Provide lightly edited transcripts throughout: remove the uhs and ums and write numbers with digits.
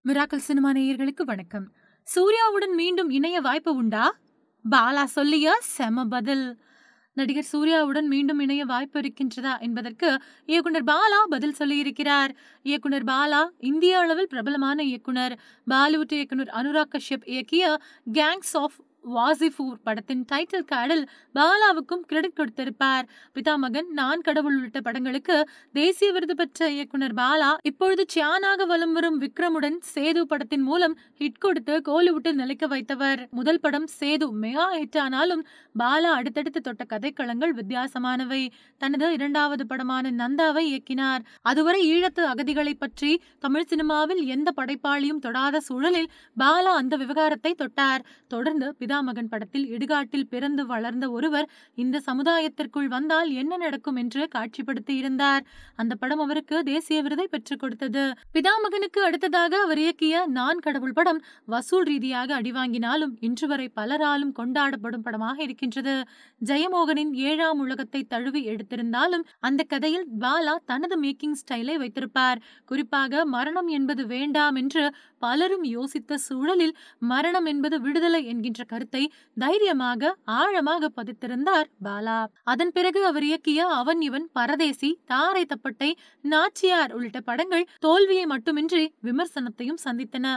Miracle cinema நேயர்களுக்கு வணக்கம். சூர்யாவுடன் மீண்டும் இணைய வாய்ப்பு உண்டா? பாலா சொல்லிய செம பதில். நடிகர் சூர்யாவுடன் மீண்டும் இணைய வாய்ப்பு இருக்கின்றதா என்பதற்கு இயக்குனர் பாலா பதில் சொல்லியிருக்கிறார். இயக்குனர் பாலா இந்திய அளவில் பிரபலமான இயக்குனர். பாலிவுட் இயக்குனர் அனுராக் கஷ்யப் இயக்கிய கேங்ஸ் ஆஃப் வாசிஃபூர் படத்தின் டைட்டில் கார்டில் பாலாவுக்கும் கிரெடிட் கொடுத்திருப்பார். பிதாமகன், நான் கடவுள் உள்ளிட்ட படங்களுக்கு தேசிய விருது பெற்ற இயக்குனர் பாலா இப்பொழுது சியானாக வலம் வரும் விக்ரமுடன் சேது படத்தின் மூலம் ஹிட் கொடுத்து கோலிவுட்டில் நிலைக்க வைத்தவர். முதல் படம் சேது மெகா ஹிட் ஆனாலும் பாலா அடுத்தடுத்து தொட்ட கதைக்களங்கள் வித்தியாசமானவை. தனது இரண்டாவது படமான நந்தாவை இயக்கினார். அதுவரை ஈழத்து அகதிகளை பற்றி தமிழ் சினிமாவில் எந்த படைப்பாளியும் தொடாத சூழலில் பாலா அந்த விவகாரத்தை தொட்டார். தொடர்ந்து பிதாமகன் படத்தில் இடுகாட்டில் பிறந்து வளர்ந்த ஒருவர் இந்த சமுதாயத்திற்குள் வந்தால் என்ன நடக்கும் என்று காட்சிப்படுத்தி இருந்தார். அந்த படம் அவருக்கு தேசிய விருதை பெற்றுக் கொடுத்தது. பிதாமகனுக்கு அடுத்ததாக அவர் இயக்கிய நான் கடவுள் படம் வசூல் ரீதியாக அடிவாங்கினாலும் இன்று வரை பலராலும் கொண்டாடப்படும் படமாக இருக்கின்றது. ஜெயமோகனின் 7ஆம் உலகத்தை தழுவி எடுத்திருந்தாலும் அந்த கதையில் பாலா தனது மேக்கிங் ஸ்டைலை வைத்திருப்பார். குறிப்பாக மரணம் என்பது வேண்டாம் என்று பலரும் யோசித்த சூழலில் மரணம் என்பது விடுதலை என்கின்ற கருத்தை தைரியமாக ஆழமாக பதித்திருந்தார் பாலா. அதன் பிறகு அவர் இயக்கிய அவன் இவன், பரதேசி, தாரை தப்பட்டை, நாச்சியார் உள்ளிட்ட படங்கள் தோல்வியை மட்டுமின்றி விமர்சனத்தையும் சந்தித்தன.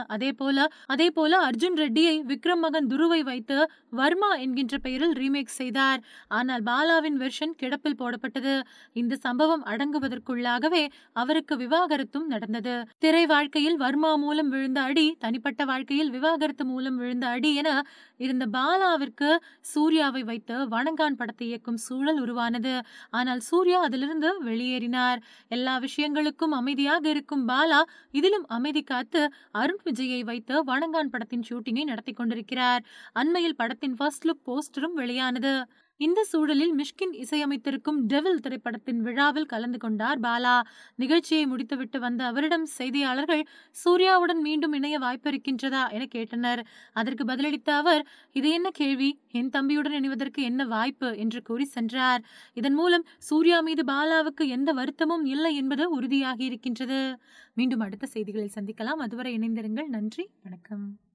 அதே போல அர்ஜுன் ரெட்டியை விக்ரம் மகன் துருவை வைத்து வர்மா என்கின்ற பெயரில் ரீமேக் செய்தார். ஆனால் பாலாவின் வெர்ஷன் கிடப்பில் போடப்பட்டது. இந்த சம்பவம் அடங்குவதற்குள்ளாகவே அவருக்கு விவாகரத்தும் நடந்தது. திரை வாழ்க்கையில் வர்மா மூலம் விழுந்த அடி, தனிப்பட்ட வாழ்க்கையில் விவாகரத்து மூலம் விழுந்த அடி என இருந்த பாலாவிற்கு சூர்யாவை வைத்து வணங்கான் படத்தை இயக்கும் சூழல் உருவானது. ஆனால் சூர்யா அதிலிருந்து வெளியேறினார். எல்லா விஷயங்களுக்கும் அமைதியாக இருக்கும் பாலா இதிலும் அமைதி காத்து அருண் விஜயை வைத்து வணங்கான் படத்தின் ஷூட்டிங்கை நடத்தி கொண்டிருக்கிறார். அண்மையில் படத்தின் ஃபர்ஸ்ட் லுக் போஸ்டரும் வெளியானது. இந்த சூழலில் மிஷ்கின் இசையமைத்திருக்கும் டெவில் திரைப்படத்தின் விழாவில் கலந்து கொண்டார் பாலா. நிகழ்ச்சியை முடித்துவிட்டு வந்த அவரிடம் செய்தியாளர்கள் சூர்யாவுடன் மீண்டும் இணைய வாய்ப்பு இருக்கின்றதா என கேட்டனர். அதற்கு பதிலளித்த அவர், இது என்ன கேள்வி, என் தம்பியுடன் இணைவதற்கு என்ன வாய்ப்பு என்று கூறி சென்றார். இதன் மூலம் சூர்யா மீது பாலாவுக்கு எந்த வருத்தமும் இல்லை என்பது உறுதியாகி இருக்கின்றது. மீண்டும் அடுத்த செய்திகளில் சந்திக்கலாம். அதுவரை இணைந்திருங்கள். நன்றி, வணக்கம்.